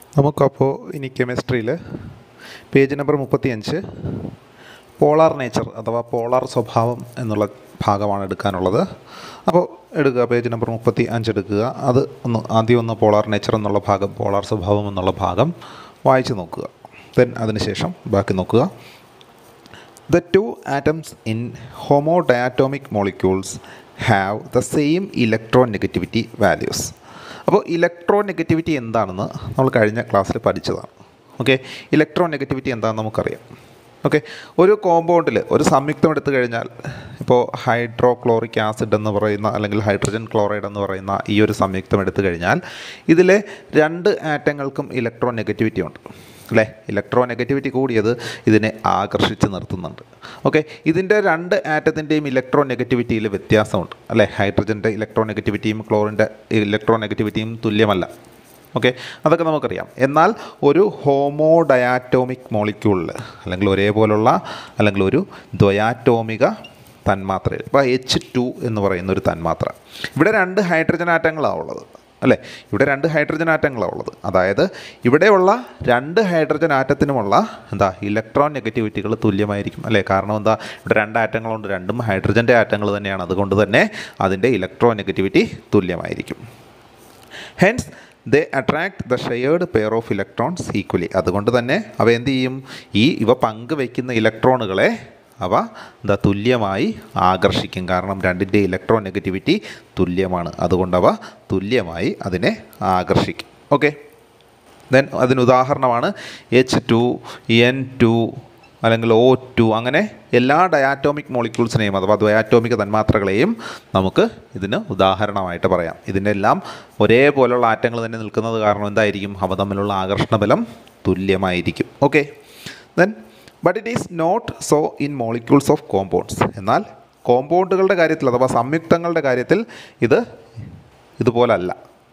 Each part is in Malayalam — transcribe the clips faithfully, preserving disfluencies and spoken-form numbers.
നമുക്കപ്പോൾ ഇനി കെമിസ്ട്രിയിൽ പേജ് നമ്പർ മുപ്പത്തിയഞ്ച് പോളാർ നേച്ചർ അഥവാ പോളാർ സ്വഭാവം എന്നുള്ള ഭാഗമാണ് എടുക്കാനുള്ളത്. അപ്പോൾ എടുക്കുക, പേജ് നമ്പർ മുപ്പത്തി അഞ്ച് എടുക്കുക. അത് ഒന്ന് ആദ്യം ഒന്ന് പോളാർ നേച്ചർ എന്നുള്ള ഭാഗം, പോളാർ സ്വഭാവം എന്നുള്ള ഭാഗം വായിച്ച് നോക്കുക. ദെൻ അതിനുശേഷം ബാക്കി നോക്കുക. The two atoms in homodiatomic molecules have the same electronegativity values. അപ്പോൾ ഇലക്ട്രോനെഗറ്റിവിറ്റി എന്താണെന്ന് നമ്മൾ കഴിഞ്ഞ ക്ലാസ്സിൽ പഠിച്ചതാണ്. ഓക്കെ, ഇലക്ട്രോനെഗറ്റിവിറ്റി എന്താണെന്ന് നമുക്കറിയാം. ഓക്കെ, ഒരു കോമ്പൗണ്ടിൽ ഒരു സംയുക്തം എടുത്തു കഴിഞ്ഞാൽ, ഇപ്പോൾ ഹൈഡ്രോക്ലോറിക് ആസിഡ് എന്ന് പറയുന്ന അല്ലെങ്കിൽ ഹൈഡ്രജൻ ക്ലോറൈഡ് എന്ന് പറയുന്ന ഈ ഒരു സംയുക്തം എടുത്തു കഴിഞ്ഞാൽ ഇതിലെ രണ്ട് ആറ്റങ്ങൾക്കും ഇലക്ട്രോനെഗറ്റിവിറ്റി ഉണ്ട് അല്ലേ. ഇലക്ട്രോനെഗറ്റിവിറ്റി കൂടിയത് ഇതിനെ ആകർഷിച്ച് നിർത്തുന്നുണ്ട്. ഓക്കെ, ഇതിൻ്റെ രണ്ട് ആറ്റത്തിൻ്റെയും ഇലക്ട്രോനെഗറ്റിവിറ്റിയിൽ വ്യത്യാസമുണ്ട് അല്ലേ. ഹൈഡ്രജൻ്റെ ഇലക്ട്രോനെഗറ്റിവിറ്റിയും ക്ലോറിൻ്റെ ഇലക്ട്രോനെഗറ്റിവിറ്റിയും തുല്യമല്ല. ഓക്കെ, അതൊക്കെ നമുക്കറിയാം. എന്നാൽ ഒരു ഹോമോഡയാറ്റോമിക് മോളിക്യൂളിൽ അല്ലെങ്കിൽ ഒരേപോലുള്ള അല്ലെങ്കിൽ ഒരു ദ്വയാറ്റോമിക തന്മാത്രയിൽ, ഇപ്പോൾ എച്ച് ടു എന്ന് പറയുന്ന ഒരു തന്മാത്ര, ഇവിടെ രണ്ട് ഹൈഡ്രജൻ ആറ്റങ്ങളാണ് ഉള്ളത് അല്ലേ. ഇവിടെ രണ്ട് ഹൈഡ്രജൻ ആറ്റങ്ങളാണ് ഉള്ളത്. അതായത് ഇവിടെയുള്ള രണ്ട് ഹൈഡ്രജൻ ആറ്റത്തിനുമുള്ള എന്താ ഇലക്ട്രോൺ നെഗറ്റിവിറ്റികൾ തുല്യമായിരിക്കും അല്ലേ. കാരണം എന്താ, ഇവിടെ രണ്ട് ആറ്റങ്ങളുണ്ട്, രണ്ടും ഹൈഡ്രജൻ്റെ ആറ്റങ്ങൾ തന്നെയാണ്. അതുകൊണ്ട് തന്നെ അതിൻ്റെ ഇലക്ട്രോൺ നെഗറ്റിവിറ്റി തുല്യമായിരിക്കും. Hence they attract the shared pair of electrons equally. അതുകൊണ്ട് തന്നെ അവ എന്ത് ചെയ്യും, ഈ ഇവ പങ്കുവയ്ക്കുന്ന ഇലക്ട്രോണുകളെ അവ എന്താ തുല്യമായി ആകർഷിക്കും. കാരണം രണ്ടിൻ്റെ ഇലക്ട്രോൺ നെഗറ്റിവിറ്റി തുല്യമാണ്. അതുകൊണ്ട് അവ തുല്യമായി അതിനെ ആകർഷിക്കും. ഓക്കെ, ദെൻ അതിന് ഉദാഹരണമാണ് എച്ച് ടു, എൻ ടു അല്ലെങ്കിൽ ഒ ടു, അങ്ങനെ എല്ലാ ഡയാറ്റോമിക് മോളിക്യൂൾസിനെയും അഥവാ ദ്വയാറ്റോമിക തന്മാത്രകളെയും നമുക്ക് ഇതിന് ഉദാഹരണമായിട്ട് പറയാം. ഇതിൻ്റെ എല്ലാം ഒരേപോലുള്ള ആറ്റങ്ങൾ തന്നെ നിൽക്കുന്നത് കാരണം എന്തായിരിക്കും, അവ തമ്മിലുള്ള ആകർഷണ ബലം തുല്യമായിരിക്കും. Okay, then but it is not so in molecules of compounds. എന്നാൽ കോമ്പൗണ്ടുകളുടെ കാര്യത്തിൽ അഥവാ സംയുക്തങ്ങളുടെ കാര്യത്തിൽ ഇത് ഇതുപോലല്ല.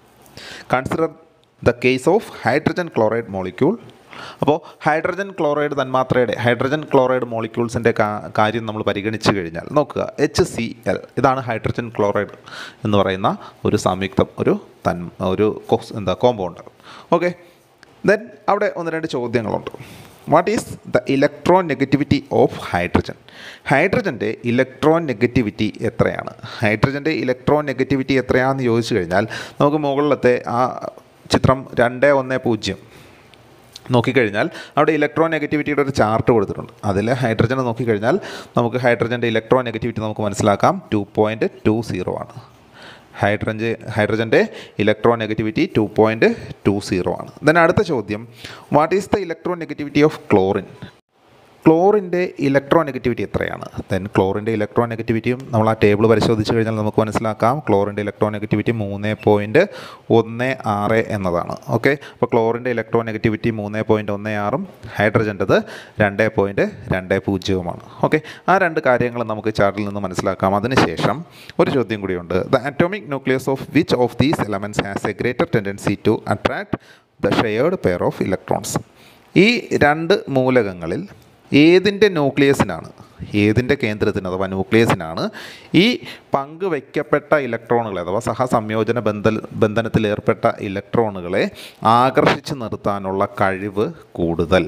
Consider the case of hydrogen chloride molecule. അപ്പോൾ ഹൈഡ്രജൻ ക്ലോറൈഡ് തന്മാത്രയുടെ ഹൈഡ്രജൻ ക്ലോറൈഡ് മോളിക്യൂൾസിൻ്റെ കാര്യം നമ്മൾ പരിഗണിച്ച് കഴിഞ്ഞാൽ നോക്കുക, എച്ച് സി എൽ ഇതാണ് ഹൈഡ്രജൻ ക്ലോറൈഡ് എന്ന് പറയുന്ന ഒരു സംയുക്തം, ഒരു തൻ ഒരു എന്താ കോമ്പൗണ്ട്. ഓക്കെ, ദെൻ അവിടെ ഒന്ന് രണ്ട് ചോദ്യങ്ങളുണ്ട്. What is the electronegativity of hydrogen? ഹൈഡ്രജൻ്റെ ഇലക്ട്രോൺ നെഗറ്റിവിറ്റി എത്രയാണ്? ഹൈഡ്രജൻ്റെ ഇലക്ട്രോൺ നെഗറ്റിവിറ്റി എത്രയാണെന്ന് ചോദിച്ചു കഴിഞ്ഞാൽ നമുക്ക് മുകളിലത്തെ ആ ചിത്രം രണ്ട് ഒന്ന് പൂജ്യം നോക്കിക്കഴിഞ്ഞാൽ അവിടെ ഇലക്ട്രോൺ നെഗറ്റിവിറ്റിയുടെ ഒരു ചാർട്ട് കൊടുത്തിട്ടുണ്ട്. അതിൽ ഹൈഡ്രജനെ നോക്കിക്കഴിഞ്ഞാൽ നമുക്ക് ഹൈഡ്രജൻ്റെ ഇലക്ട്രോൺ നെഗറ്റിവിറ്റി നമുക്ക് മനസ്സിലാക്കാം, ടു പോയിൻറ്റ് ടു സീറോ ആണ്. ഹൈഡ്രജൻ ഹൈഡ്രജൻ്റെ electronegativity two point two zero ആണ്. ദെൻ അടുത്ത ചോദ്യം, what is the electronegativity of chlorine? ക്ലോറിൻ്റെ ഇലക്ട്രോൺ നെഗറ്റിവിറ്റി എത്രയാണ്? ദെൻ ക്ലോറിൻ്റെ ഇലക്ട്രോൺ നെഗറ്റിവിറ്റിയും നമ്മൾ ആ ടേബിൾ പരിശോധിച്ച് കഴിഞ്ഞാൽ നമുക്ക് മനസ്സിലാക്കാം, ക്ലോറിൻ്റെ ഇലക്ട്രോൺ നെഗറ്റിവിറ്റി മൂന്ന് പോയിൻറ്റ് ഒന്ന് ആറ് എന്നതാണ്. ഓക്കെ, അപ്പോൾ ക്ലോറിൻ്റെ ഇലക്ട്രോൺ നെഗറ്റിവിറ്റി മൂന്ന് പോയിൻറ്റ് ഒന്ന് ആറും ഹൈഡ്രജൻ്റെത് രണ്ട് പോയിൻറ്റ് രണ്ട് പൂജ്യവുമാണ്. ഓക്കെ, ആ രണ്ട് കാര്യങ്ങൾ നമുക്ക് ചാർട്ടിൽ നിന്ന് മനസ്സിലാക്കാം. അതിനുശേഷം ഒരു ചോദ്യം കൂടിയുണ്ട്. The atomic nucleus of which of these elements has a greater tendency to attract the shared pair of electrons? ഈ രണ്ട് മൂലകങ്ങളിൽ ഏതിൻ്റെ ന്യൂക്ലിയസിനാണ്, ഏതിൻ്റെ കേന്ദ്രത്തിന് അഥവാ ന്യൂക്ലിയസിനാണ് ഈ പങ്കുവയ്ക്കപ്പെട്ട ഇലക്ട്രോണുകളെ അഥവാ സഹസംയോജന ബന്ധ ബന്ധനത്തിൽ ഏർപ്പെട്ട ഇലക്ട്രോണുകളെ ആകർഷിച്ച് നിർത്താനുള്ള കഴിവ് കൂടുതൽ?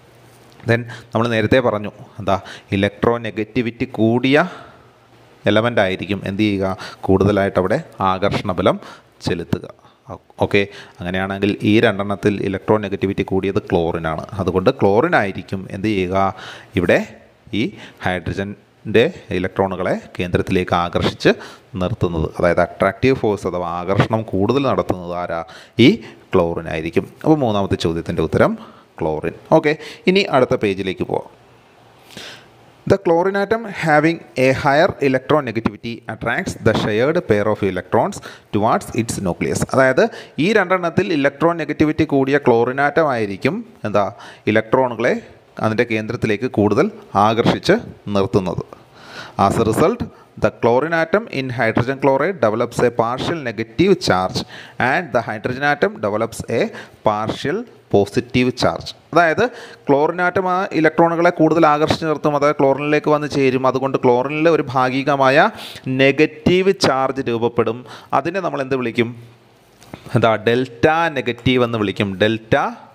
ദെൻ നമ്മൾ നേരത്തെ പറഞ്ഞു എന്താ, ഇലക്ട്രോൺ നെഗറ്റിവിറ്റി കൂടിയ എലമെൻ്റ് ആയിരിക്കും എന്ത് ചെയ്യുക, കൂടുതലായിട്ട് അവിടെ ആകർഷണ ബലം ചെലുത്തുക. ഓക്കെ, അങ്ങനെയാണെങ്കിൽ ഈ രണ്ടെണ്ണത്തിൽ ഇലക്ട്രോൺ നെഗറ്റിവിറ്റി കൂടിയത് ക്ലോറിനാണ്. അതുകൊണ്ട് ക്ലോറിനായിരിക്കും എന്ത് ചെയ്യുക, ഇവിടെ ഈ ഹൈഡ്രജൻ്റെ ഇലക്ട്രോണുകളെ കേന്ദ്രത്തിലേക്ക് ആകർഷിച്ച് നിർത്തുന്നത്. അതായത് അട്രാക്റ്റീവ് ഫോഴ്സ് അഥവാ ആകർഷണം കൂടുതൽ നടത്തുന്നത് ആരാ, ഈ ക്ലോറിനായിരിക്കും. അപ്പോൾ മൂന്നാമത്തെ ചോദ്യത്തിൻ്റെ ഉത്തരം ക്ലോറിൻ. ഓക്കെ, ഇനി അടുത്ത പേജിലേക്ക് പോവാം. The chlorine atom having a higher electron negativity attracts the shared pair of electrons towards its nucleus. അതായത് ഈ രണ്ടെണ്ണത്തിൽ ഇലക്ട്രോൺ നെഗറ്റിവിറ്റി കൂടിയ ക്ലോറിൻ ആറ്റം ആയിരിക്കും എന്താ ഇലക്ട്രോണുകളെ അതിൻ്റെ കേന്ദ്രത്തിലേക്ക് കൂടുതൽ ആകർഷിച്ച് നിർത്തുന്നത്. As a result the chlorine atom in hydrogen chloride develops a partial negative charge and the hydrogen atom develops a partial positive charge. അതായത് ക്ലോറിൻ ആറ്റം ആ ഇലക്ട്രോണുകളെ കൂടുതൽ ആകർഷിച്ച് നിർത്തും, അതായത് ക്ലോറിനിലേക്ക് വന്ന് ചേരും. അതുകൊണ്ട് ക്ലോറിനിൽ ഒരു ഭാഗികമായ നെഗറ്റീവ് ചാർജ് രൂപപ്പെടും. അതിനെ നമ്മൾ എന്ത് വിളിക്കും, എന്താ ഡെൽറ്റ നെഗറ്റീവ് എന്ന് വിളിക്കും, ഡെൽറ്റ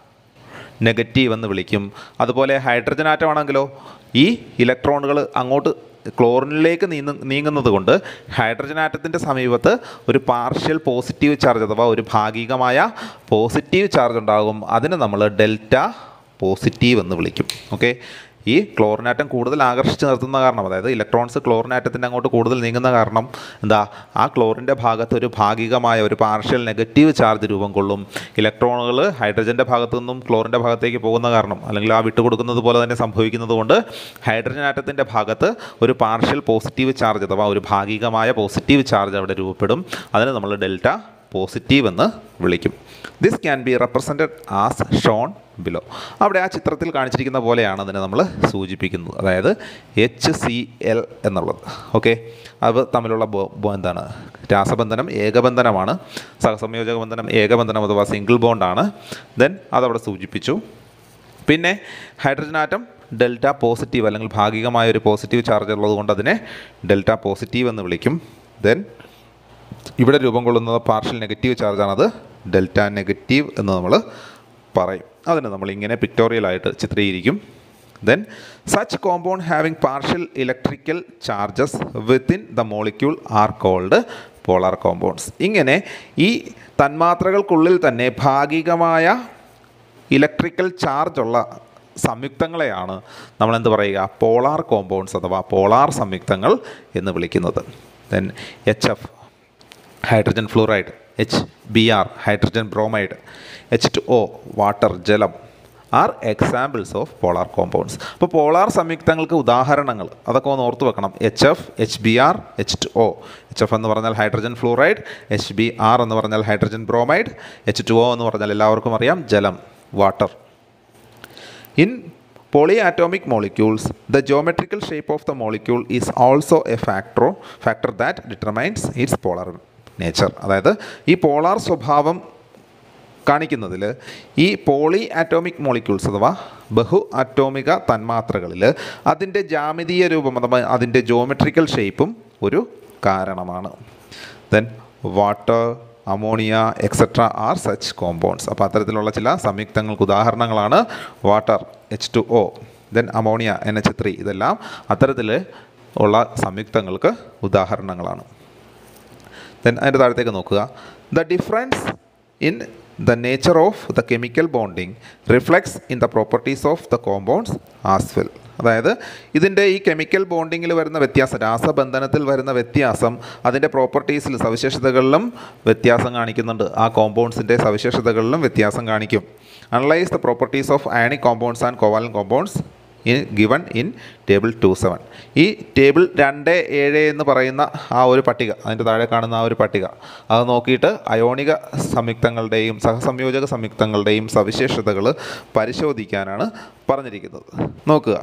നെഗറ്റീവ് എന്ന് വിളിക്കും. അതുപോലെ ഹൈഡ്രജൻ ആറ്റം ആണെങ്കിലോ ഈ ഇലക്ട്രോണുകൾ അങ്ങോട്ട് ക്ലോറിനിലേക്ക് നീങ്ങ നീങ്ങുന്നത് കൊണ്ട് ഹൈഡ്രജൻ ആറ്റത്തിൻ്റെ സമീപത്ത് ഒരു പാർഷ്യൽ പോസിറ്റീവ് ചാർജ് അഥവാ ഒരു ഭാഗികമായ പോസിറ്റീവ് ചാർജ് ഉണ്ടാകും. അതിന് നമ്മൾ ഡെൽറ്റ പോസിറ്റീവ് എന്ന് വിളിക്കും. ഓക്കെ, ഈ ക്ലോറിനാറ്റം കൂടുതൽ ആകർഷിച്ച് നിർത്തുന്ന കാരണം, അതായത് ഇലക്ട്രോൺസ് ക്ലോറിനാറ്റത്തിൻ്റെ അങ്ങോട്ട് കൂടുതൽ നീങ്ങുന്ന കാരണം എന്താ, ആ ക്ലോറിൻ്റെ ഭാഗത്ത് ഒരു ഭാഗികമായ ഒരു പാർഷ്യൽ നെഗറ്റീവ് ചാർജ് രൂപം കൊള്ളും. ഇലക്ട്രോണുകൾ ഹൈഡ്രജൻ്റെ ഭാഗത്തു നിന്നും ക്ലോറിൻ്റെ ഭാഗത്തേക്ക് പോകുന്ന കാരണം, അല്ലെങ്കിൽ ആ വിട്ടുകൊടുക്കുന്നത് പോലെ തന്നെ സംഭവിക്കുന്നത് കൊണ്ട് ഹൈഡ്രജൻ ആറ്റത്തിൻ്റെ ഭാഗത്ത് ഒരു പാർഷ്യൽ പോസിറ്റീവ് ചാർജ് അഥവാ ഒരു ഭാഗികമായ പോസിറ്റീവ് ചാർജ് അവിടെ രൂപപ്പെടും. അതിന് നമ്മൾ ഡെൽറ്റ പോസിറ്റീവ് എന്ന് വിളിക്കും. This can be represented as shown below. അവിടെ ആ ചിത്രത്തിൽ കാണിച്ചിരിക്കുന്ന പോലെയാണ് അതിനെ നമ്മൾ സൂചിപ്പിക്കുന്നത്, അതായത് എച്ച് സി എൽ എന്നുള്ളത്. ഓക്കെ, അത് തമ്മിലുള്ള എന്താണ്, രാസബന്ധനം ഏകബന്ധനമാണ്. സഹസംയോജക ബന്ധനം ഏകബന്ധനം അഥവാ സിംഗിൾ ബോണ്ടാണ്. ദെൻ അതവിടെ സൂചിപ്പിച്ചു. പിന്നെ ഹൈഡ്രജൻ ആറ്റം ഡെൽറ്റ പോസിറ്റീവ് അല്ലെങ്കിൽ ഭാഗികമായ ഒരു പോസിറ്റീവ് ചാർജ് ഉള്ളത് കൊണ്ട് അതിനെ ഡെൽറ്റ പോസിറ്റീവ് എന്ന് വിളിക്കും. ദെൻ ഇവിടെ രൂപം കൊള്ളുന്നത് പാർഷ്യൽ നെഗറ്റീവ് ചാർജാണത് ഡെൽറ്റ നെഗറ്റീവ് എന്ന് നമ്മൾ പറയും. അതിന് നമ്മൾ ഇങ്ങനെ പിക്ടോറിയലായിട്ട് ചിത്രീകരിക്കും. Then such compound having partial electrical charges within the molecule are called polar compounds. ഇങ്ങനെ ഈ തന്മാത്രകൾക്കുള്ളിൽ തന്നെ ഭാഗികമായ ഇലക്ട്രിക്കൽ ചാർജുള്ള സംയുക്തങ്ങളെയാണ് നമ്മളെന്ത് പറയുക, പോളാർ കോമ്പൗണ്ട്സ് അഥവാ പോളാർ സംയുക്തങ്ങൾ എന്ന് വിളിക്കുന്നത്. Then H F hydrogen fluoride, H B R hydrogen bromide, H two O water ജലം are examples of polar compounds. അപ്പോൾ പോളാർ സംയുക്തങ്ങൾക്ക് ഉദാഹരണങ്ങൾ അതൊക്കെ ഒന്ന് ഓർത്ത് വെക്കണം. H F, H B R, H two O. H F എന്ന് പറഞ്ഞാൽ hydrogen fluoride, H B R എന്ന് പറഞ്ഞാൽ hydrogen bromide, H two O എന്ന് പറഞ്ഞാൽ എല്ലാവർക്കും അറിയാം ജലം, water. In polyatomic molecules, the geometrical shape of the molecule is also a factor factor that determines its polar nature. അതായത് ഈ പോളാർ സ്വഭാവം കാണിക്കുന്നതിൽ ഈ പോളി ആറ്റോമിക് മോളിക്യൂൾസ് അഥവാ ബഹു ആറ്റോമിക തന്മാത്രകളിൽ അതിൻ്റെ ജാമിതീയ രൂപം അഥവാ അതിൻ്റെ ജോമെട്രിക്കൽ ഷേപ്പും ഒരു കാരണമാണ്. Then water, ammonia etcetera are such compounds. അപ്പോൾ അത്തരത്തിലുള്ള ചില സംയുക്തങ്ങൾക്ക് ഉദാഹരണങ്ങളാണ് water, H two O, then ammonia, N H three. ഇതെല്ലാം അത്തരത്തിൽ ഉള്ള സംയുക്തങ്ങൾക്ക് ഉദാഹരണങ്ങളാണ്. ദെൻ അതിൻ്റെ താഴത്തേക്ക് നോക്കുക. The difference in the nature of the chemical bonding reflects in the properties of the compounds as well. അതായത് ഇതിൻ്റെ ഈ കെമിക്കൽ ബോണ്ടിങ്ങിൽ വരുന്ന വ്യത്യാസം, രാസബന്ധനത്തിൽ വരുന്ന വ്യത്യാസം അതിൻ്റെ പ്രോപ്പർട്ടീസിൽ സവിശേഷതകളിലും വ്യത്യാസം കാണിക്കുന്നുണ്ട്. ആ കോമ്പൗണ്ട്സിൻ്റെ സവിശേഷതകളിലും വ്യത്യാസം കാണിക്കും. Analyse the properties of ionic compounds and covalent compounds in given in table two seven. ഈ ടേബിൾ രണ്ട് ഏഴ് എന്ന് പറയുന്ന ആ ഒരു പട്ടിക, അതിൻ്റെ താഴെ കാണുന്ന ആ ഒരു പട്ടിക, അത് നോക്കിയിട്ട് അയോണിക സംയുക്തങ്ങളുടെയും സഹസംയോജക സംയുക്തങ്ങളുടെയും സവിശേഷതകൾ പരിശോധിക്കാനാണ് പറഞ്ഞിരിക്കുന്നത്. നോക്കുക,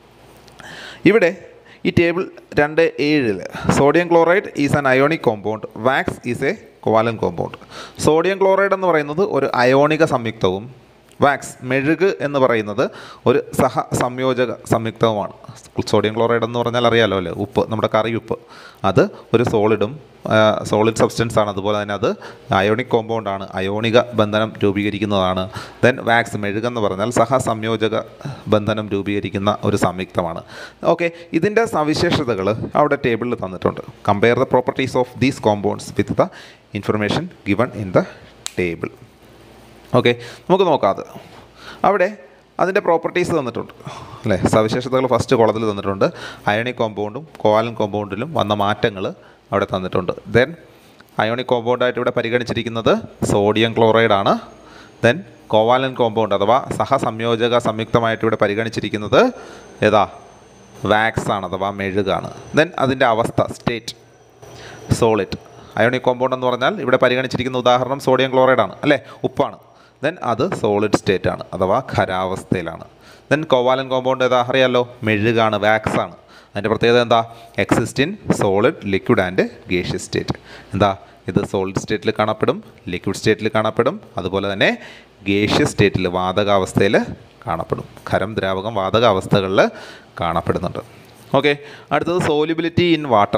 ഇവിടെ ഈ ടേബിൾ രണ്ട് ഏഴിൽ sodium chloride is an ionic compound, wax is a covalent compound. Sodium chloride എന്ന് പറയുന്നത് ഒരു അയോണിക സംയുക്തവും വാക്സ് മെഴുക് എന്ന് പറയുന്നത് ഒരു സഹ സംയോജക സംയുക്തവുമാണ്. സോഡിയം ക്ലോറൈഡ് എന്ന് പറഞ്ഞാൽ അറിയാലോ അല്ലേ, ഉപ്പ്, നമ്മുടെ കറി ഉപ്പ്, അത് ഒരു സോളിഡും സോളിഡ് സബ്സ്റ്റൻസ് ആണ്. അതുപോലെ തന്നെ അത് അയോണിക് കോമ്പൗണ്ടാണ്, അയോണിക ബന്ധനം രൂപീകരിക്കുന്നതാണ്. ദെൻ വാക്സ് മെഴുകെന്ന് പറഞ്ഞാൽ സഹ സംയോജക ബന്ധനം രൂപീകരിക്കുന്ന ഒരു സംയുക്തമാണ്. ഓക്കെ, ഇതിൻ്റെ സവിശേഷതകൾ അവിടെ ടേബിളിൽ തന്നിട്ടുണ്ട്. Compare the properties of these compounds with the information given in the table. Okay, നമുക്ക് നോക്കാം. അത് അവിടെ അതിൻ്റെ പ്രോപ്പർട്ടീസ് തന്നിട്ടുണ്ട് അല്ലേ, സവിശേഷതകൾ ഫസ്റ്റ് കോളത്തിൽ തന്നിട്ടുണ്ട്. അയോണിക് കോമ്പൗണ്ടും കോവാലൻ കോമ്പൗണ്ടിലും വന്ന മാറ്റങ്ങൾ അവിടെ തന്നിട്ടുണ്ട്. ദെൻ അയോണിക് കോമ്പൗണ്ടായിട്ട് ഇവിടെ പരിഗണിച്ചിരിക്കുന്നത് സോഡിയം ക്ലോറൈഡ് ആണ്. ദെൻ കോവാലൻ കോമ്പൗണ്ട് അഥവാ സഹസംയോജക സംയുക്തമായിട്ട് ഇവിടെ പരിഗണിച്ചിരിക്കുന്നത് ഏതാ, വാക്സ് ആണ് അഥവാ മെഴുകാണ്. ദെൻ അതിൻ്റെ അവസ്ഥ, സ്റ്റേറ്റ്, സോളിഡ്. അയോണിക് കോമ്പൗണ്ട് എന്ന് പറഞ്ഞാൽ ഇവിടെ പരിഗണിച്ചിരിക്കുന്ന ഉദാഹരണം സോഡിയം ക്ലോറൈഡ് ആണ് അല്ലേ, ഉപ്പാണ്. ദെൻ അത് സോളിഡ് സ്റ്റേറ്റ് ആണ് അഥവാ ഖരാവസ്ഥയിലാണ്. ദെൻ കോവാലൻ കോമ്പൗണ്ട് ഏതാ അറിയാമല്ലോ, മെഴുകാണ്, വാക്സ് ആണ്. അതിൻ്റെ പ്രത്യേകത എന്താ, exist in solid, liquid and gaseous state. എന്താ, ഇത് സോളിഡ് സ്റ്റേറ്റിൽ കാണപ്പെടും, ലിക്വിഡ് സ്റ്റേറ്റിൽ കാണപ്പെടും, അതുപോലെ തന്നെ ഗേഷ്യസ് സ്റ്റേറ്റിൽ വാതകാവസ്ഥയിൽ കാണപ്പെടും. ഖരം, ദ്രാവകം, വാതകാവസ്ഥകളിൽ കാണപ്പെടുന്നുണ്ട്. ഓക്കെ, അടുത്തത് സോലിബിലിറ്റി ഇൻ വാട്ടർ.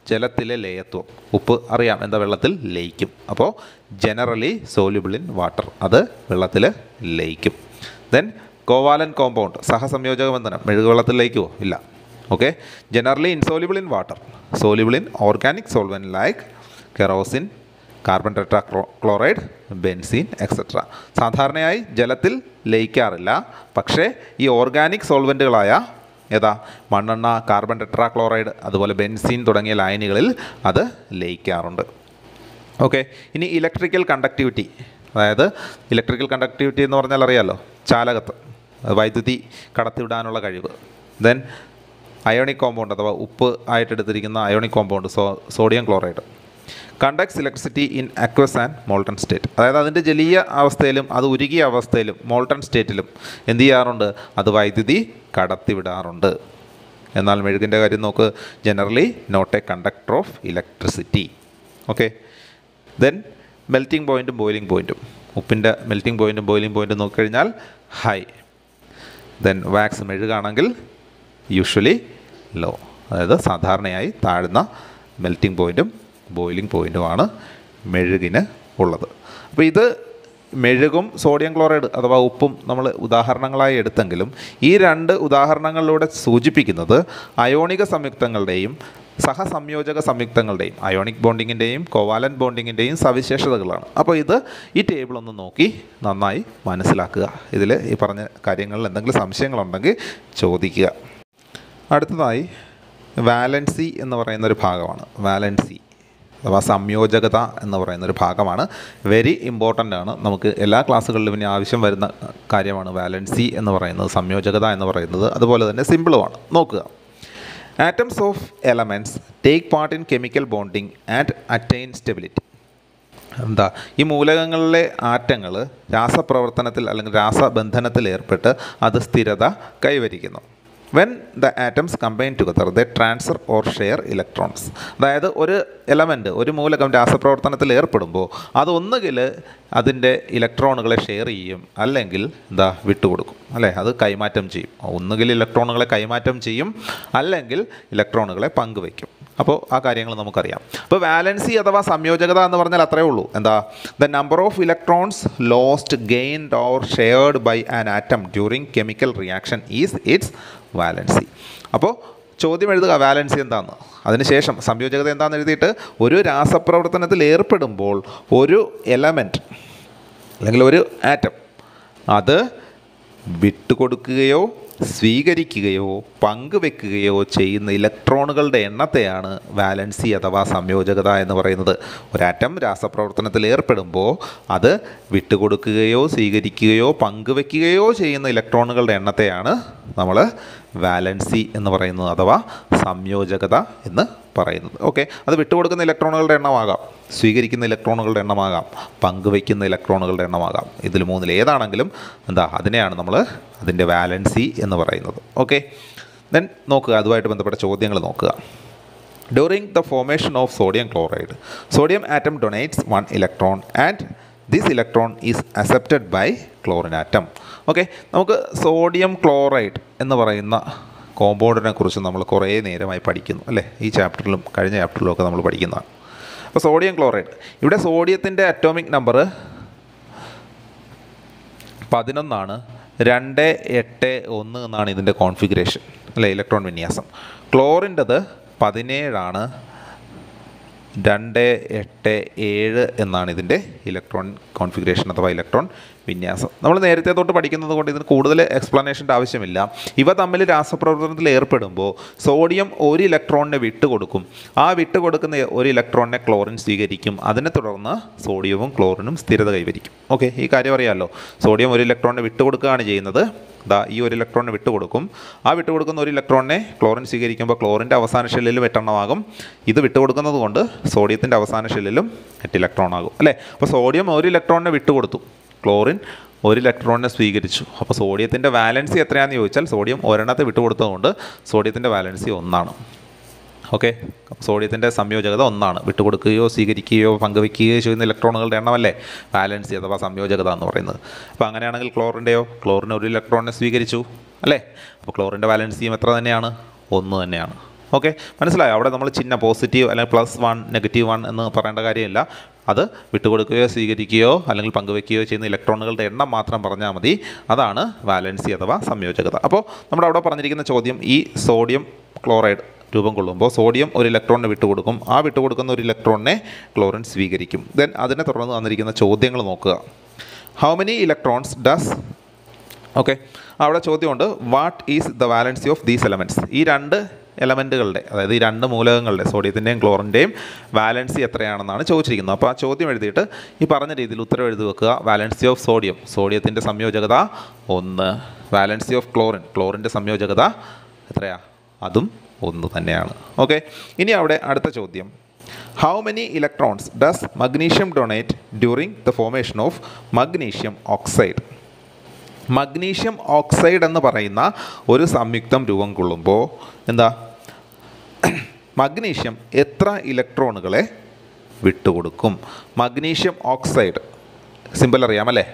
ജലത്തിലെ ലയത്വം. ഉപ്പ് അറിയാം എന്താ വെള്ളത്തിൽ ലയിക്കും. അപ്പോൾ ജനറലി സോല്യൂബിൾ ഇൻ വാട്ടർ, അത് വെള്ളത്തിൽ ലയിക്കും. ദെൻ കോവാലൻ കോമ്പൗണ്ട്, സഹസംയോജക ബന്ധനം, മെഴുകുവെള്ളത്തിൽ ലയിക്കുമോ? ഇല്ല. Okay. Generally insoluble in water, soluble in organic solvent like kerosene, carbon tetra chloride, benzene etcetera. സാധാരണയായി ജലത്തിൽ ലയിക്കാറില്ല, പക്ഷേ ഈ ഓർഗാനിക് സോൾവെൻറ്റുകളായ ഏതാ മണ്ണെണ്ണ, കാർബൺ ടെട്രാ ക്ലോറൈഡ്, അതുപോലെ ബെൻസീൻ തുടങ്ങിയ ലായനികളിൽ അത് ലയിക്കാറുണ്ട്. ഓക്കെ. ഇനി ഇലക്ട്രിക്കൽ കണ്ടക്ടിവിറ്റി, അതായത് ഇലക്ട്രിക്കൽ കണ്ടക്ടിവിറ്റി എന്ന് പറഞ്ഞാൽ അറിയാമല്ലോ, ചാലകത്വം, വൈദ്യുതി കടത്തിവിടാനുള്ള കഴിവ്. ദെൻ അയോണിക് കോമ്പൗണ്ട് അഥവാ ഉപ്പ് ആയിട്ടെടുത്തിരിക്കുന്ന ionic compound so sodium chloride. Conducts electricity in aqueous and molten state, അതായത് അതിൻ്റെ ജലീയ അവസ്ഥയിലും അത് ഉരുകിയ അവസ്ഥയിലും മോൾട്ടൺ സ്റ്റേറ്റിലും എന്ത് ചെയ്യാറുണ്ട്? അത് വൈദ്യുതി കടത്തിവിടാറുണ്ട്. എന്നാൽ മെഴുകിൻ്റെ കാര്യം നോക്ക്, generally not a conductor of electricity. Okay. Then melting പോയിൻറ്റും ബോയിലിംഗ് പോയിൻറ്റും, ഉപ്പിൻ്റെ മെൽറ്റിംഗ് പോയിൻറ്റും ബോയിലിംഗ് പോയിൻറ്റും നോക്കിക്കഴിഞ്ഞാൽ ഹൈ. ദെൻ വാക്സ് മെഴുകാണെങ്കിൽ യൂഷ്വലി ലോ, അതായത് സാധാരണയായി താഴ്ന്ന മെൽറ്റിംഗ് പോയിൻറ്റും ബോയിലിംഗ് പോയിൻറ്റുമാണ് മെഴുകിന് ഉള്ളത്. അപ്പോൾ ഇത് മെഴുകും സോഡിയം ക്ലോറൈഡ് അഥവാ ഉപ്പും നമ്മൾ ഉദാഹരണങ്ങളായി എടുത്തെങ്കിലും ഈ രണ്ട് ഉദാഹരണങ്ങളിലൂടെ സൂചിപ്പിക്കുന്നത് അയോണിക സംയുക്തങ്ങളുടെയും സഹസംയോജക സംയുക്തങ്ങളുടെയും അയോണിക് ബോണ്ടിങ്ങിൻ്റെയും കോവാലൻ ബോണ്ടിങ്ങിൻ്റെയും സവിശേഷതകളാണ്. അപ്പോൾ ഇത് ഈ ടേബിൾ ഒന്ന് നോക്കി നന്നായി മനസ്സിലാക്കുക. ഇതിൽ ഈ പറഞ്ഞ കാര്യങ്ങളിൽ എന്തെങ്കിലും സംശയങ്ങളുണ്ടെങ്കിൽ ചോദിക്കുക. അടുത്തതായി വാലൻസി എന്ന് പറയുന്നൊരു ഭാഗമാണ്. വാലൻസി അഥവാ സംയോജകത എന്ന് പറയുന്നൊരു ഭാഗമാണ്. വെരി ഇമ്പോർട്ടൻ്റ് ആണ്, നമുക്ക് എല്ലാ ക്ലാസ്സുകളിലും ഇനി ആവശ്യം വരുന്ന കാര്യമാണ് വാലൻസി എന്ന് പറയുന്നത്, സംയോജകത എന്ന് പറയുന്നത്. അതുപോലെ തന്നെ സിമ്പിളുമാണ്. നോക്കുക. Atoms of elements take part in chemical bonding and attain stability. എന്താ ഈ മൂലകങ്ങളിലെ ആറ്റങ്ങൾ രാസപ്രവർത്തനത്തിൽ അല്ലെങ്കിൽ രാസബന്ധനത്തിൽ ഏർപ്പെട്ട് അത് സ്ഥിരത കൈവരിക്കുന്നു. When the atoms combine together the transfer or share electrons. അതായത് ഒരു എലമെൻറ്റ്, ഒരു മൂലകം രാസപ്രവർത്തനത്തിൽ ഏർപ്പെടുമ്പോൾ അതൊന്നുകിൽ അതിൻ്റെ ഇലക്ട്രോണുകളെ ഷെയർ ചെയ്യും, അല്ലെങ്കിൽ എന്താ വിട്ടുകൊടുക്കും, അല്ലേ? അത് കൈമാറ്റം ചെയ്യും. ഒന്നുകിൽ ഇലക്ട്രോണുകളെ കൈമാറ്റം ചെയ്യും, അല്ലെങ്കിൽ ഇലക്ട്രോണുകളെ പങ്കുവയ്ക്കും. അപ്പോൾ ആ കാര്യങ്ങൾ നമുക്കറിയാം. അപ്പോൾ വാലൻസി അഥവാ സംയോജകത എന്ന് പറഞ്ഞാൽ അത്രയേ ഉള്ളൂ. എന്താ? The number of electrons lost, gained or shared by an atom during chemical reaction is its valency. അപ്പോൾ ചോദ്യം എഴുതുക വാലൻസി എന്താണെന്ന്, അതിനുശേഷം സംയോജകത എന്താണെന്ന് എഴുതിയിട്ട് ഒരു രാസപ്രവർത്തനത്തിൽ ഏർപ്പെടുമ്പോൾ ഒരു എലമെൻറ്റ് അല്ലെങ്കിൽ ഒരു ആറ്റം അത് വിട്ടുകൊടുക്കുകയോ സ്വീകരിക്കുകയോ പങ്കുവെക്കുകയോ ചെയ്യുന്ന ഇലക്ട്രോണുകളുടെ എണ്ണത്തെയാണ് വാലൻസി അഥവാ സംയോജകത എന്ന് പറയുന്നത്. ഒരാറ്റം രാസപ്രവർത്തനത്തിൽ ഏർപ്പെടുമ്പോൾ അത് വിട്ടുകൊടുക്കുകയോ സ്വീകരിക്കുകയോ പങ്കുവെക്കുകയോ ചെയ്യുന്ന ഇലക്ട്രോണുകളുടെ എണ്ണത്തെയാണ് നമ്മൾ വാലൻസി എന്ന് പറയുന്നത് അഥവാ സംയോജകത എന്ന് പറയുന്നത്. ഓക്കെ. അത് വിട്ടുകൊടുക്കുന്ന ഇലക്ട്രോണുകളുടെ എണ്ണമാകാം, സ്വീകരിക്കുന്ന ഇലക്ട്രോണുകളുടെ എണ്ണമാകാം, പങ്കുവയ്ക്കുന്ന ഇലക്ട്രോണുകളുടെ എണ്ണമാകാം. ഇതിൽ മൂന്നിൽ ഏതാണെങ്കിലും എന്താ അതിനെയാണ് നമ്മൾ അതിൻ്റെ വാലൻസി എന്ന് പറയുന്നത്. ഓക്കെ. ദെൻ നോക്കുക, അതുമായിട്ട് ബന്ധപ്പെട്ട ചോദ്യങ്ങൾ നോക്കുക. During the formation of sodium chloride, sodium atom donates one electron and this electron is accepted by chlorine atom. Okay. നമുക്ക് സോഡിയം ക്ലോറൈഡ് എന്ന് പറയുന്ന കോമ്പൗണ്ടിനെ കുറിച്ച് നമ്മൾ കുറേ നേരമായി പഠിക്കുന്നു, അല്ലേ? ഈ ചാപ്റ്ററിലും കഴിഞ്ഞ ചാപ്റ്ററിലും ഒക്കെ നമ്മൾ പഠിക്കുന്നതാണ്. അപ്പോൾ സോഡിയം ക്ലോറൈഡ്, ഇവിടെ സോഡിയത്തിൻ്റെ അറ്റോമിക് നമ്പർ പതിനൊന്നാണ്, രണ്ട് എട്ട് ഒന്ന് എന്നാണ് ഇതിൻ്റെ കോൺഫിഗറേഷൻ, അല്ലേ? ഇലക്ട്രോൺ വിന്യാസം. ക്ലോറിൻ്റെത് പതിനേഴാണ്, രണ്ട് എട്ട് ഏഴ് എന്നാണ് ഇതിൻ്റെ ഇലക്ട്രോൺ കോൺഫിഗറേഷൻ അഥവാ ഇലക്ട്രോൺ വിന്യാസം. നമ്മൾ നേരത്തെ തൊട്ട് പഠിക്കുന്നത് കൊണ്ട് ഇതിന് കൂടുതൽ എക്സ്പ്ലനേഷൻ്റെ ആവശ്യമില്ല. ഇവ തമ്മിൽ രാസപ്രവർത്തനത്തിൽ ഏർപ്പെടുമ്പോൾ സോഡിയം ഒരു ഇലക്ട്രോണിനെ വിട്ടുകൊടുക്കും. ആ വിട്ടുകൊടുക്കുന്ന ഒരു ഇലക്ട്രോണിനെ ക്ലോറിൻ സ്വീകരിക്കും. അതിനെ തുടർന്ന് സോഡിയവും ക്ലോറിനും സ്ഥിരത കൈവരിക്കും. ഓക്കെ. ഈ കാര്യം അറിയാമല്ലോ. സോഡിയം ഒരു ഇലക്ട്രോണിനെ വിട്ടുകൊടുക്കുകയാണ് ചെയ്യുന്നത്. ദാ ഈ ഒരു ഇലക്ട്രോണിനെ വിട്ടുകൊടുക്കും. ആ വിട്ടുകൊടുക്കുന്ന ഒരു ഇലക്ട്രോണിനെ ക്ലോറിൻ സ്വീകരിക്കുമ്പോൾ ക്ലോറിൻ്റെ അവസാന ഷെല്ലിലും എട്ടെണ്ണമാകും. ഇത് വിട്ടുകൊടുക്കുന്നത് കൊണ്ട് സോഡിയത്തിൻ്റെ അവസാന ഷെല്ലിലും എട്ട് ഇലക്ട്രോൺ ആകും, അല്ലേ? അപ്പോൾ സോഡിയം ഒരു ഇലക്ട്രോണിനെ വിട്ടുകൊടുത്തു, ക്ലോറിൻ ഒരു ഇലക്ട്രോണിനെ സ്വീകരിച്ചു. അപ്പോൾ സോഡിയത്തിൻ്റെ വാലൻസി എത്രയാണെന്ന് ചോദിച്ചാൽ സോഡിയം ഒരെണ്ണത്തെ വിട്ടുകൊടുത്തതുകൊണ്ട് സോഡിയത്തിൻ്റെ വാലൻസി ഒന്നാണ്. ഓക്കെ. സോഡിയത്തിൻ്റെ സംയോജകത ഒന്നാണ്. വിട്ടുകൊടുക്കുകയോ സ്വീകരിക്കുകയോ പങ്കുവയ്ക്കുകയോ ചെയ്യുന്ന ഇലക്ട്രോണുകളുടെ എണ്ണമല്ലേ വാലൻസി അഥവാ സംയോജകത എന്ന് പറയുന്നത്. അപ്പോൾ അങ്ങനെയാണെങ്കിൽ ക്ലോറിൻ്റെയോ, ക്ലോറിൻ ഒരു ഇലക്ട്രോണിനെ സ്വീകരിച്ചു, അല്ലേ? അപ്പോൾ ക്ലോറിൻ്റെ വാലൻസിയും എത്ര തന്നെയാണ്? ഒന്ന് തന്നെയാണ്. ഓക്കെ, മനസ്സിലായോ? അവിടെ നമ്മൾ ചിഹ്നം പോസിറ്റീവ് അല്ലെങ്കിൽ പ്ലസ് വൺ നെഗറ്റീവ് വൺ എന്ന് പറയേണ്ട കാര്യമില്ല. അത് വിട്ടുകൊടുക്കുകയോ സ്വീകരിക്കുകയോ അല്ലെങ്കിൽ പങ്കുവയ്ക്കുകയോ ചെയ്യുന്ന ഇലക്ട്രോണുകളുടെ എണ്ണം മാത്രം പറഞ്ഞാൽ മതി. അതാണ് വാലൻസി അഥവാ സംയോജകത. അപ്പോൾ നമ്മുടെ അവിടെ പറഞ്ഞിരിക്കുന്ന ചോദ്യം, ഈ സോഡിയം ക്ലോറൈഡ് രൂപം കൊള്ളുമ്പോൾ സോഡിയം ഒരു ഇലക്ട്രോണിനെ വിട്ടുകൊടുക്കും. ആ വിട്ടുകൊടുക്കുന്ന ഒരു ഇലക്ട്രോണിനെ ക്ലോറിൻ സ്വീകരിക്കും. ദെൻ അതിനെ തുടർന്ന് തന്നിരിക്കുന്ന ചോദ്യങ്ങൾ നോക്കുക. How many electrons does, okay, അവിടെ ചോദ്യമുണ്ട് what is the valency of these elements. ഈ രണ്ട് എലമെൻറ്റുകളുടെ, അതായത് ഈ രണ്ട് മൂലകങ്ങളുടെ സോഡിയത്തിൻ്റെയും ക്ലോറിൻ്റെയും വാലൻസി എത്രയാണെന്നാണ് ചോദിച്ചിരിക്കുന്നത്. അപ്പോൾ ആ ചോദ്യം എഴുതിയിട്ട് ഈ പറഞ്ഞ രീതിയിൽ ഉത്തരം എഴുതി വെക്കുക. വാലൻസി ഓഫ് സോഡിയം, സോഡിയത്തിൻ്റെ സംയോജകത ഒന്ന്. വാലൻസി ഓഫ് ക്ലോറിൻ, ക്ലോറിൻ്റെ സംയോജകത എത്രയാ? അതും ഒന്ന് തന്നെയാണ്. ഓക്കെ, ഇനി അവിടെ അടുത്ത ചോദ്യം, how many electrons does magnesium donate during the formation of magnesium oxide. Magnesium oxide എന്ന് പറയുന്ന ഒരു സംയുക്തം രൂപം കൊള്ളുമ്പോൾ എന്താ, മഗ്നീഷ്യം എത്ര ഇലക്ട്രോണുകളെ വിട്ടുകൊടുക്കും? മഗ്നീഷ്യം ഓക്സൈഡ് സിമ്പിൾ അറിയാമല്ലേ?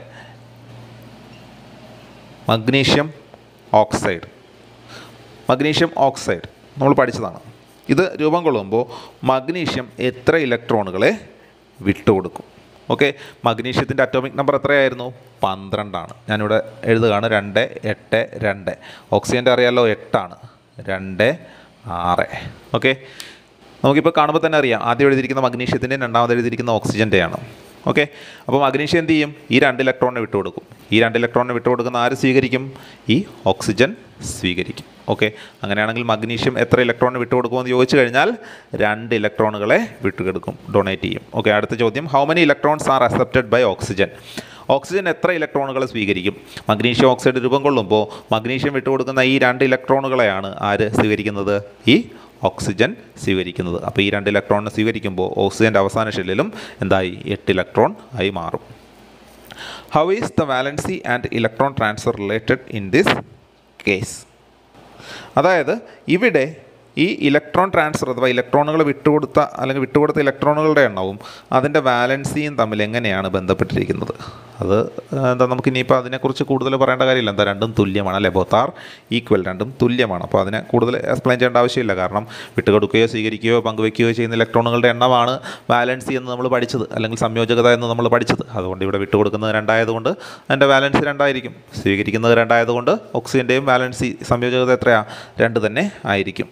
മഗ്നീഷ്യം ഓക്സൈഡ്, മഗ്നീഷ്യം ഓക്സൈഡ് നമ്മൾ പഠിച്ചതാണ്. ഇത് രൂപം കൊള്ളുമ്പോൾ മഗ്നീഷ്യം എത്ര ഇലക്ട്രോണുകളെ വിട്ടുകൊടുക്കും? ഓക്കെ, മഗ്നീഷ്യത്തിൻ്റെ അറ്റോമിക് നമ്പർ എത്രയായിരുന്നു? പന്ത്രണ്ടാണ്. ഞാനിവിടെ എഴുതുകയാണ് രണ്ട് എട്ട് രണ്ട്. ഓക്സിജൻ്റെ അറിയാമല്ലോ, എട്ടാണ്. രണ്ട് ആറ്. ഓക്കെ, നമുക്കിപ്പോൾ കാണുമ്പോൾ തന്നെ അറിയാം, ആദ്യം എഴുതിയിരിക്കുന്ന മഗ്നീഷ്യത്തിൻ്റെയും രണ്ടാമത് എഴുതിയിരിക്കുന്ന ഓക്സിജൻ്റെയാണ്. ഓക്കെ, അപ്പോൾ മഗ്നീഷ്യം എന്ത് ചെയ്യും? ഈ രണ്ട് ഇലക്ട്രോണിനെ വിട്ടുകൊടുക്കും. ഈ രണ്ട് ഇലക്ട്രോണിനെ വിട്ടുകൊടുക്കുന്ന ആര് സ്വീകരിക്കും? ഈ ഓക്സിജൻ സ്വീകരിക്കും. ഓക്കെ, അങ്ങനെയാണെങ്കിൽ മഗ്നീഷ്യം എത്ര ഇലക്ട്രോണിന് വിട്ടുകൊടുക്കുമെന്ന് ചോദിച്ചു കഴിഞ്ഞാൽ രണ്ട് ഇലക്ട്രോണുകളെ വിട്ടുകൊടുക്കും, ഡൊണേറ്റ് ചെയ്യും. ഓക്കെ, അടുത്ത ചോദ്യം, how many electrons are accepted by oxygen. Oxygen എത്ര ഇലക്ട്രോണുകൾ സ്വീകരിക്കും? മഗ്നീഷ്യം ഓക്സൈഡ് രൂപം കൊള്ളുമ്പോൾ മഗ്നീഷ്യം വിട്ടുകൊടുക്കുന്ന ഈ രണ്ട് ഇലക്ട്രോണുകളെയാണ് ആര് സ്വീകരിക്കുന്നത്? ഈ ഓക്സിജൻ സ്വീകരിക്കുന്നത്. അപ്പോൾ ഈ രണ്ട് ഇലക്ട്രോണിനെ സ്വീകരിക്കുമ്പോൾ ഓക്സിജൻ്റെ അവസാന ഷെല്ലിലും എന്തായി? എട്ട് ഇലക്ട്രോൺ ആയി മാറും. How is the valency and electron transfer related in this case? അതായത് ഇവിടെ ഈ ഇലക്ട്രോൺ ട്രാൻസ്ഫർ അഥവാ ഇലക്ട്രോണുകൾ വിട്ടുകൊടുത്ത അല്ലെങ്കിൽ വിട്ടുകൊടുത്ത ഇലക്ട്രോണുകളുടെ എണ്ണവും അതിൻ്റെ വാലൻസിയും തമ്മിൽ എങ്ങനെയാണ് ബന്ധപ്പെട്ടിരിക്കുന്നത്? അത് എന്താ, നമുക്കിനിയിപ്പോൾ അതിനെക്കുറിച്ച് കൂടുതൽ പറയേണ്ട കാര്യമില്ല. എന്താ, രണ്ടും തുല്യമാണ് അല്ലേ? ബോത്ത് ആർ ഈക്വൽ, രണ്ടും തുല്യമാണ്. അപ്പോൾ അതിനെ കൂടുതൽ എക്സ്പ്ലെയിൻ ചെയ്യേണ്ട ആവശ്യമില്ല. കാരണം വിട്ടുകൊടുക്കുകയോ സ്വീകരിക്കുകയോ പങ്കുവയ്ക്കുകയോ ചെയ്യുന്ന ഇലക്ട്രോണുകളുടെ എണ്ണമാണ് വാലൻസി എന്ന് നമ്മൾ പഠിച്ചത്, അല്ലെങ്കിൽ സംയോജകത എന്ന് നമ്മൾ പഠിച്ചത്. അതുകൊണ്ട് ഇവിടെ വിട്ടുകൊടുക്കുന്നത് രണ്ടായതുകൊണ്ട് അതിൻ്റെ വാലൻസി രണ്ടായിരിക്കും. സ്വീകരിക്കുന്നത് രണ്ടായതുകൊണ്ട് ഓക്സിജൻ്റെയും വാലൻസി സംയോജകത എത്രയാണ്? രണ്ട് തന്നെ ആയിരിക്കും.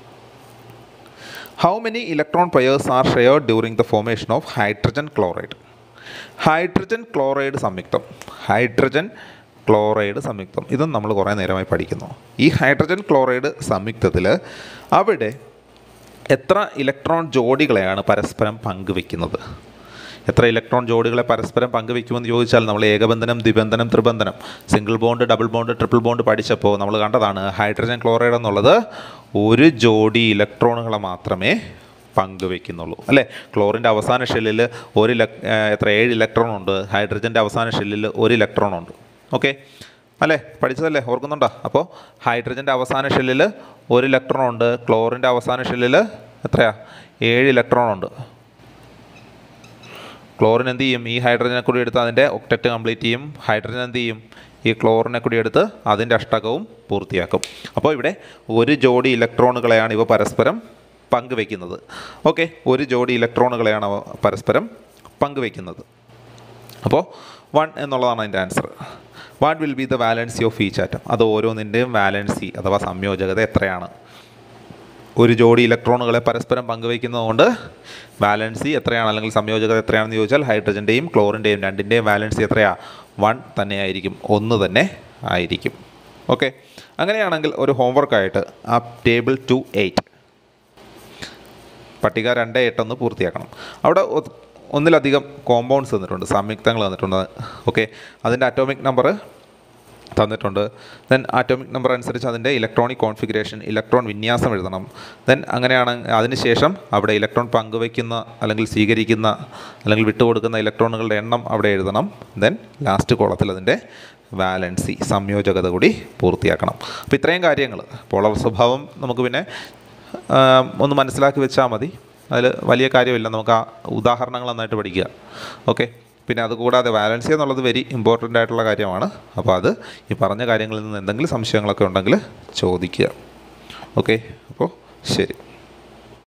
How many electron pairs are shared during the formation of hydrogen chloride? Hydrogen chloride സംയുക്തം, ഹൈഡ്രജൻ ക്ലോറൈഡ് സംയുക്തം ഇതും നമ്മൾ കുറേ നേരമായി പഠിക്കുന്നു. ഈ ഹൈഡ്രജൻ ക്ലോറൈഡ് സംയുക്തത്തിൽ അവിടെ എത്ര ഇലക്ട്രോൺ ജോഡികളെയാണ് പരസ്പരം പങ്കുവെക്കുന്നത്? എത്ര ഇലക്ട്രോൺ ജോഡികളെ പരസ്പരം പങ്കുവെക്കുമെന്ന് ചോദിച്ചാൽ നമ്മൾ ഏകബന്ധനം, ദ്വിബന്ധനം, ത്രിബന്ധനം, single bond, double bond, triple bond പഠിച്ചപ്പോൾ നമ്മൾ കണ്ടതാണ് ഹൈഡ്രജൻ ക്ലോറൈഡ് എന്നുള്ളത് ഒരു ജോഡി ഇലക്ട്രോണുകളെ മാത്രമേ പങ്കുവെക്കുന്നുള്ളൂ അല്ലേ? ക്ലോറിൻ്റെ അവസാന ഷെല്ലിൽ ഒരു എത്ര ഏഴ് ഇലക്ട്രോൺ ഉണ്ട്, ഹൈഡ്രജൻ്റെ അവസാന ഷെല്ലിൽ ഒരു ഇലക്ട്രോൺ ഉണ്ട്. ഓക്കെ അല്ലേ? പഠിച്ചതല്ലേ? ഓർക്കുന്നുണ്ടോ? അപ്പോൾ ഹൈഡ്രജൻ്റെ അവസാന ഷെല്ലിൽ ഒരു ഇലക്ട്രോൺ ഉണ്ട്, ക്ലോറിൻ്റെ അവസാന ഷെല്ലിൽ എത്രയാ? ഏഴ് ഇലക്ട്രോൺ ഉണ്ട്. ക്ലോറിൻ എന്ത് ചെയ്യും? ഈ ഹൈഡ്രജനെ കൂടി എടുത്ത് അതിൻ്റെ ഒക്ടറ്റ് കംപ്ലീറ്റ് ചെയ്യും. ഹൈഡ്രജൻ എന്ത് ചെയ്യും? ഈ ക്ലോറിനെ കൂടി എടുത്ത് അതിൻ്റെ അഷ്ടകവും പൂർത്തിയാക്കും. അപ്പോൾ ഇവിടെ ഒരു ജോഡി ഇലക്ട്രോണുകളെയാണ് ഇവ പരസ്പരം പങ്കുവെക്കുന്നത്. ഓക്കെ, ഒരു ജോഡി ഇലക്ട്രോണുകളെയാണ് അവ പരസ്പരം പങ്കുവെക്കുന്നത്. അപ്പോൾ വൺ എന്നുള്ളതാണ് അതിൻ്റെ answer. What will be the valency of each atom? അത് ഓരോന്നിൻ്റെയും വാലൻസി അഥവാ സംയോജകത എത്രയാണ്? ഒരു ജോഡി ഇലക്ട്രോണുകളെ പരസ്പരം പങ്കുവയ്ക്കുന്നതുകൊണ്ട് വാലൻസി എത്രയാണ്, അല്ലെങ്കിൽ സംയോജകത എത്രയാണെന്ന് ചോദിച്ചാൽ ഹൈഡ്രജൻ്റെയും ക്ലോറിൻ്റെയും രണ്ടിൻ്റെയും വാലൻസി എത്രയാണ്? വൺ തന്നെയായിരിക്കും, ഒന്ന് തന്നെ ആയിരിക്കും. ഓക്കെ, അങ്ങനെയാണെങ്കിൽ ഒരു ഹോംവർക്കായിട്ട് ആ ടേബിൾ ടു എയ്റ്റ് പട്ടിക രണ്ട് എട്ടൊന്ന് പൂർത്തിയാക്കണം. അവിടെ ഒന്നിലധികം കോമ്പൗണ്ട്സ് തന്നിട്ടുണ്ട്, സംയുക്തങ്ങൾ തന്നിട്ടുണ്ട്. ഓക്കെ, അതിൻ്റെ അറ്റോമിക് നമ്പർ തന്നിട്ടുണ്ട്. ദെൻ ആറ്റോമിക് നമ്പർ അനുസരിച്ച് അതിൻ്റെ ഇലക്ട്രോണിക് കോൺഫിഗറേഷൻ, ഇലക്ട്രോൺ വിന്യാസം എഴുതണം. ദെൻ അങ്ങനെയാണ് അതിനുശേഷം അവിടെ ഇലക്ട്രോൺ പങ്കുവയ്ക്കുന്ന അല്ലെങ്കിൽ സ്വീകരിക്കുന്ന അല്ലെങ്കിൽ വിട്ടുകൊടുക്കുന്ന ഇലക്ട്രോണുകളുടെ എണ്ണം അവിടെ എഴുതണം. ദെൻ ലാസ്റ്റ് കോളത്തിൽ അതിൻ്റെ വാലൻസി സംയോജകത കൂടി പൂർത്തിയാക്കണം. അപ്പോൾ ഇത്രയും കാര്യങ്ങൾ പോളർ സ്വഭാവം നമുക്ക് പിന്നെ ഒന്ന് മനസ്സിലാക്കി വെച്ചാൽ മതി. അതിൽ വലിയ കാര്യമില്ല, നമുക്ക് ആ ഉദാഹരണങ്ങൾ നന്നായിട്ട് പഠിക്കുക. ഓക്കെ, പിന്നെ അതുകൂടാതെ വാലൻസി എന്നുള്ളത് വെരി ഇമ്പോർട്ടൻ്റ് ആയിട്ടുള്ള കാര്യമാണ്. അപ്പോൾ അത് ഈ പറഞ്ഞ കാര്യങ്ങളിൽ നിന്ന് എന്തെങ്കിലും സംശയങ്ങളൊക്കെ ഉണ്ടെങ്കിൽ ചോദിക്കുക. ഓക്കെ, അപ്പോൾ ശരി.